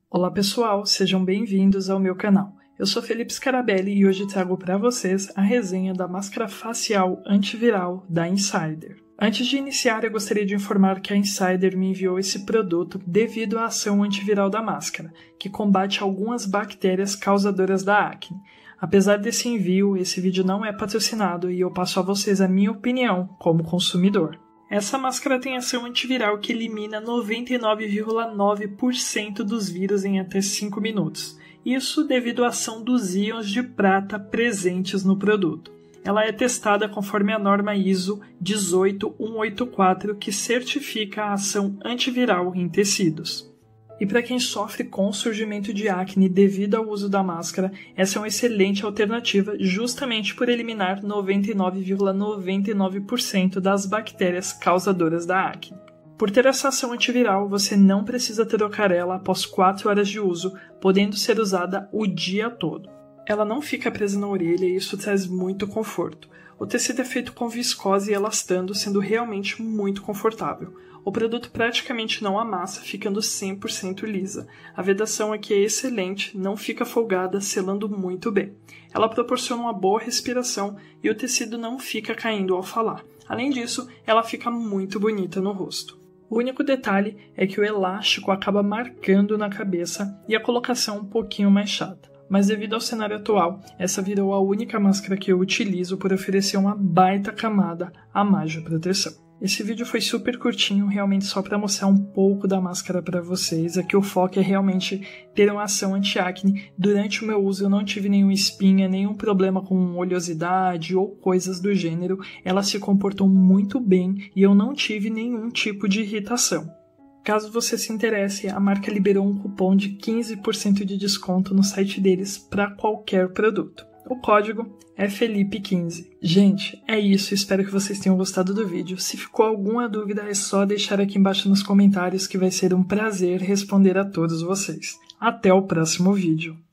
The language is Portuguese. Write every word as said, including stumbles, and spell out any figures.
Olá pessoal, sejam bem-vindos ao meu canal. Eu sou Felipe Scarabelli e hoje trago para vocês a resenha da máscara facial antiviral da Insider. Antes de iniciar, eu gostaria de informar que a Insider me enviou esse produto devido à ação antiviral da máscara, que combate algumas bactérias causadoras da acne. Apesar desse envio, esse vídeo não é patrocinado e eu passo a vocês a minha opinião como consumidor. Essa máscara tem ação antiviral que elimina noventa e nove vírgula nove por cento dos vírus em até cinco minutos. Isso devido à ação dos íons de prata presentes no produto. Ela é testada conforme a norma I S O dezoito mil cento e oitenta e quatro, que certifica a ação antiviral em tecidos. E para quem sofre com surgimento de acne devido ao uso da máscara, essa é uma excelente alternativa justamente por eliminar noventa e nove vírgula noventa e nove por cento das bactérias causadoras da acne. Por ter essa ação antiviral, você não precisa trocar ela após quatro horas de uso, podendo ser usada o dia todo. Ela não fica presa na orelha e isso traz muito conforto. O tecido é feito com viscose e elastano, sendo realmente muito confortável. O produto praticamente não amassa, ficando cem por cento lisa. A vedação aqui é excelente, não fica folgada, selando muito bem. Ela proporciona uma boa respiração e o tecido não fica caindo ao falar. Além disso, ela fica muito bonita no rosto. O único detalhe é que o elástico acaba marcando na cabeça e a colocação um pouquinho mais chata. Mas devido ao cenário atual, essa virou a única máscara que eu utilizo por oferecer uma baita camada a mais de proteção. Esse vídeo foi super curtinho, realmente só para mostrar um pouco da máscara para vocês. Aqui o foco é realmente ter uma ação anti-acne. Durante o meu uso eu não tive nenhuma espinha, nenhum problema com oleosidade ou coisas do gênero. Ela se comportou muito bem e eu não tive nenhum tipo de irritação. Caso você se interesse, a marca liberou um cupom de quinze por cento de desconto no site deles para qualquer produto. O código é Felipe quinze. Gente, é isso, espero que vocês tenham gostado do vídeo. Se ficou alguma dúvida é só deixar aqui embaixo nos comentários que vai ser um prazer responder a todos vocês. Até o próximo vídeo.